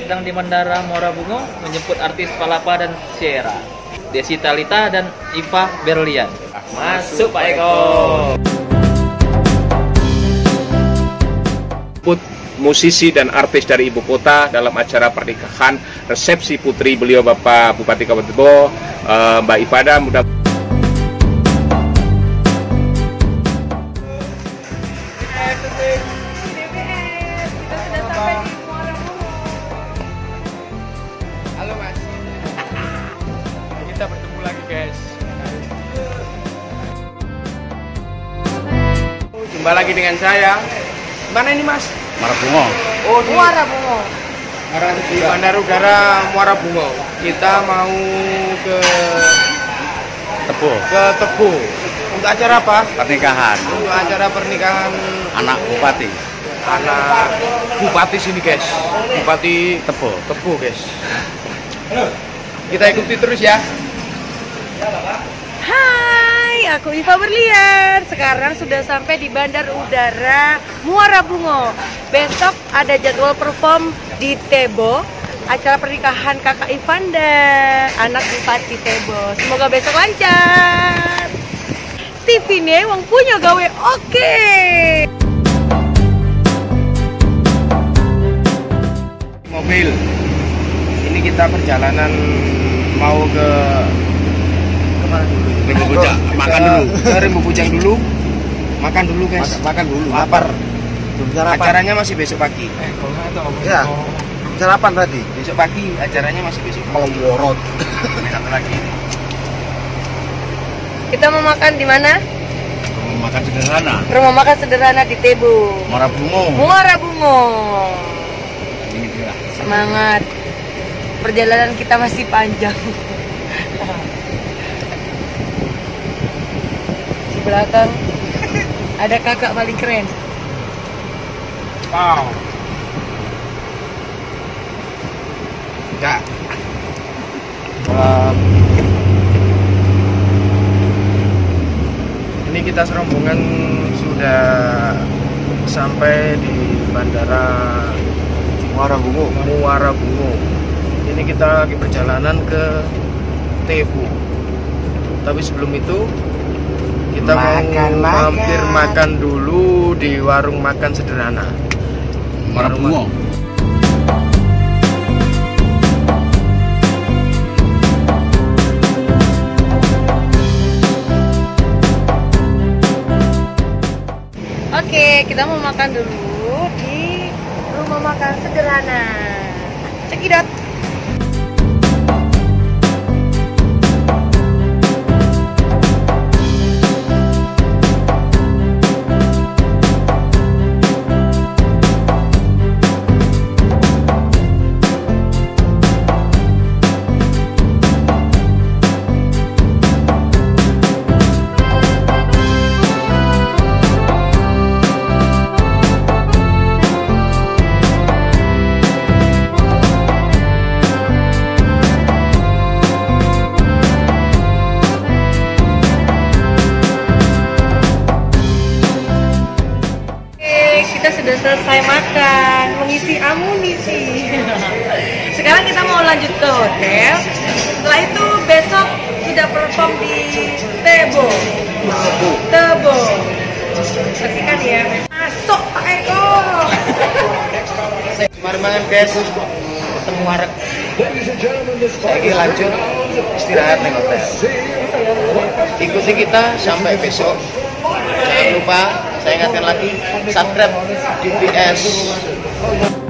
sedang di Bandara Muara Bungo menjemput artis Palapa dan Sierra, Desi Talita dan Iva Berlian. Masuk Pak Eko. Musisi dan artis dari ibu kota dalam acara pernikahan resepsi putri beliau Bapak Bupati Kabupaten Tebo, Mbak Ifada. Mudah Halo Mas. Kita bertemu lagi guys. Jumpa lagi dengan saya. Mana ini Mas? Muara Bungo. Oh, di Muara Bungo. Di Bandara Udara Muara Bungo. Kita mau ke Tebo. Untuk acara apa? Pernikahan Untuk acara pernikahan anak bupati. anak bupati sini guys. Bupati Tebo guys. Kita ikuti terus ya. Hai, aku Iva Berlian. Sekarang sudah sampai di Bandar Udara Muara Bungo. Besok ada jadwal perform di Tebo, acara pernikahan kakak Ivanda, anak Bupati Tebo. Semoga besok lancar. TV nih, wong punya gawe oke. Mobil. Ini kita perjalanan mau ke kemana dulu? Rimbu Bujang, makan dulu. Ke Rimbu Bujang dulu. Makan dulu guys. Makan dulu. Lapar. Sarapan. Acaranya masih besok pagi. Ya. Sarapan tadi. Besok pagi acaranya masih besok. Mau worot. Satu lagi. Kita mau makan di mana? Makan sederhana. Rumah makan sederhana di Tebo. Muara Bungo. Muara Bungo. Ini dia. Semangat. Perjalanan kita masih panjang. Di belakang ada kakak paling keren. Wow. Ya. Ini kita serombongan sudah sampai di Bandara Muara Bungo. Ini kita lagi perjalanan ke Tebo. Tapi sebelum itu kita mau mampir makan dulu di warung makan sederhana. Muara Bungo. Oke, kita mau makan dulu di rumah makan sederhana. Cekidot. Kita sudah selesai makan, mengisi amunisi. Sekarang kita mau lanjut ke hotel. Setelah itu besok sudah perform di Tebo. Saksikan ya. Masuk Pak Eko. Mari makan guys. Ketemu Arek. Lagi lanjut istirahat di hotel. Ikuti kita sampai besok. Jangan lupa, saya ingatkan lagi, subscribe GVS.